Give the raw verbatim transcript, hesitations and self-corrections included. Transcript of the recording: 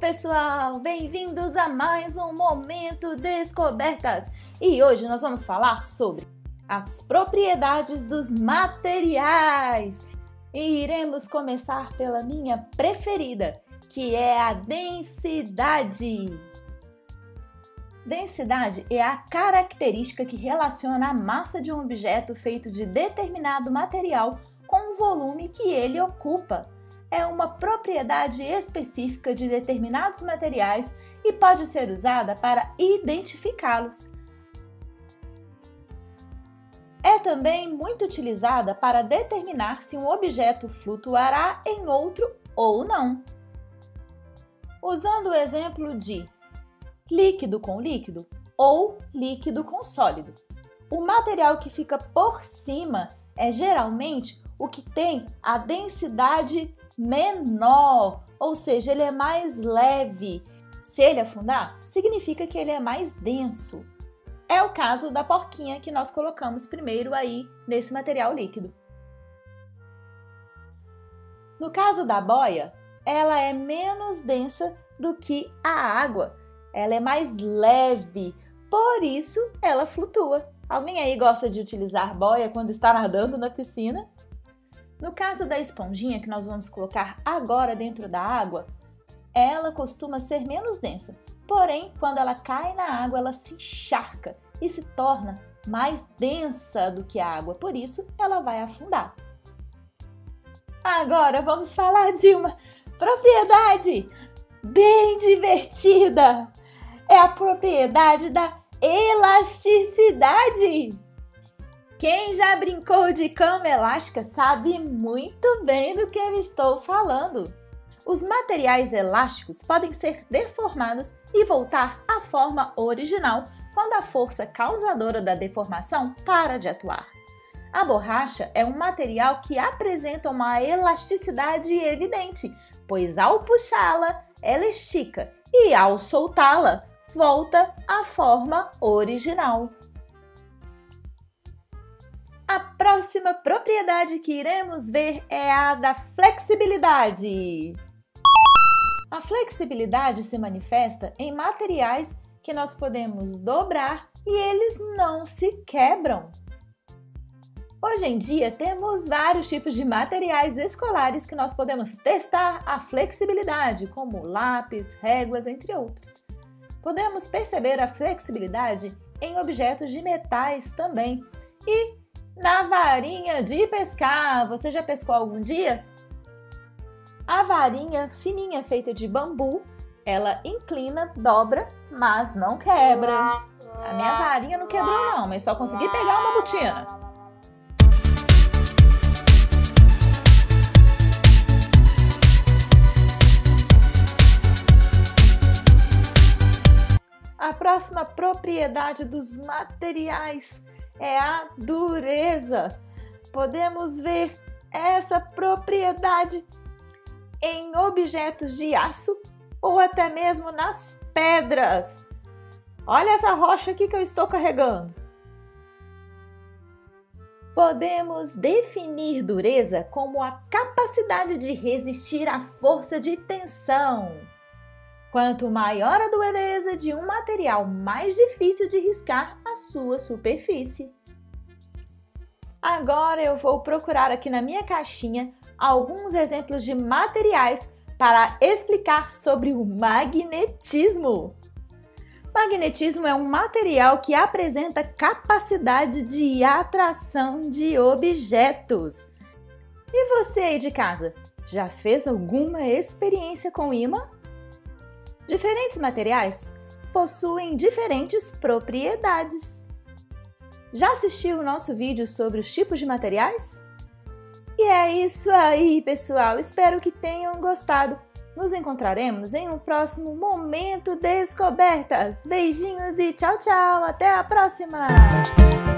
pessoal, bem-vindos a mais um Momento Descobertas! E hoje nós vamos falar sobre as propriedades dos materiais. E iremos começar pela minha preferida, que é a densidade. Densidade é a característica que relaciona a massa de um objeto feito de determinado material com o volume que ele ocupa. É uma propriedade específica de determinados materiais e pode ser usada para identificá-los. É também muito utilizada para determinar se um objeto flutuará em outro ou não. Usando o exemplo de líquido com líquido ou líquido com sólido. O material que fica por cima é geralmente o que tem a densidade menor, ou seja, ele é mais leve. Se ele afundar, significa que ele é mais denso. É o caso da porquinha que nós colocamos primeiro aí nesse material líquido. No caso da boia, ela é menos densa do que a água. Ela é mais leve, por isso ela flutua. Alguém aí gosta de utilizar boia quando está nadando na piscina? No caso da esponjinha que nós vamos colocar agora dentro da água, ela costuma ser menos densa. Porém, quando ela cai na água, ela se encharca e se torna mais densa do que a água. Por isso, ela vai afundar. Agora vamos falar de uma propriedade bem divertida. É a propriedade da elasticidade. Quem já brincou de cama elástica sabe muito bem do que eu estou falando. Os materiais elásticos podem ser deformados e voltar à forma original quando a força causadora da deformação para de atuar. A borracha é um material que apresenta uma elasticidade evidente, pois ao puxá-la, ela estica e ao soltá-la, volta à forma original. A próxima propriedade que iremos ver é a da flexibilidade. A flexibilidade se manifesta em materiais que nós podemos dobrar e eles não se quebram. Hoje em dia temos vários tipos de materiais escolares que nós podemos testar a flexibilidade, como lápis, réguas, entre outros. Podemos perceber a flexibilidade em objetos de metais também e na varinha de pescar. Você já pescou algum dia? A varinha fininha feita de bambu, ela inclina, dobra, mas não quebra. A minha varinha não quebrou não, mas só consegui pegar uma botina. A próxima propriedade dos materiais é a dureza. Podemos ver essa propriedade em objetos de aço ou até mesmo nas pedras. Olha essa rocha aqui que eu estou carregando. Podemos definir dureza como a capacidade de resistir à força de tensão. Quanto maior a dureza de um material, mais difícil de riscar a sua superfície. Agora eu vou procurar aqui na minha caixinha alguns exemplos de materiais para explicar sobre o magnetismo. Magnetismo é um material que apresenta capacidade de atração de objetos. E você aí de casa, já fez alguma experiência com ímã? Diferentes materiais possuem diferentes propriedades. Já assistiu o nosso vídeo sobre os tipos de materiais? E é isso aí, pessoal! Espero que tenham gostado. Nos encontraremos em um próximo Momento Descobertas. Beijinhos e tchau, tchau! Até a próxima!